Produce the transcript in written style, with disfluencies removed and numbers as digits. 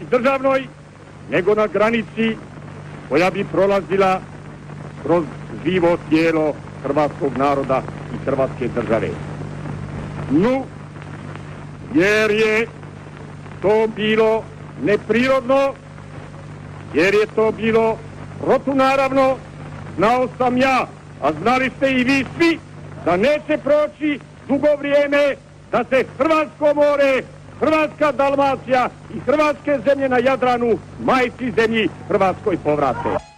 i državnoj, nego na granici koja bi prolazila kroz živo tijelo hrvatskog naroda i hrvatske države. Nu, jer je to bilo neprirodno, jer je to bilo protunaravno, znao sam ja, a znali ste i vi svi, da neće proći dugo vrijeme da se Hrvatsko more, Hrvatska Dalmacija i hrvatske zemlje na Jadranu, majci zemlji Hrvatskoj, povrate.